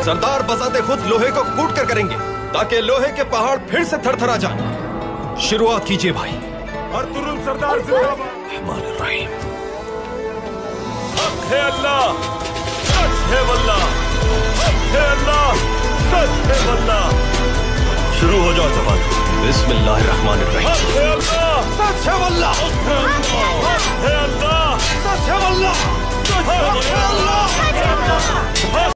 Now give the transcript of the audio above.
सरदार बजाते खुद लोहे को कूट कर करेंगे ताकि लोहे के पहाड़ फिर से थरथरा जाएं। शुरुआत कीजिए भाई। अर्तुगरुल सरदार जिंदाबाद। हक है अल्लाह, सच है वल्लाह, हक है अल्लाह, सच है वल्लाह। शुरू हो जाओ जवान। बिस्मिल्लाहिर्रहमानिर्रहीम। हक है अल्लाह, सच है वल्लाह, हक है अल्लाह, सच है वल्लाह, हक है अल्लाह।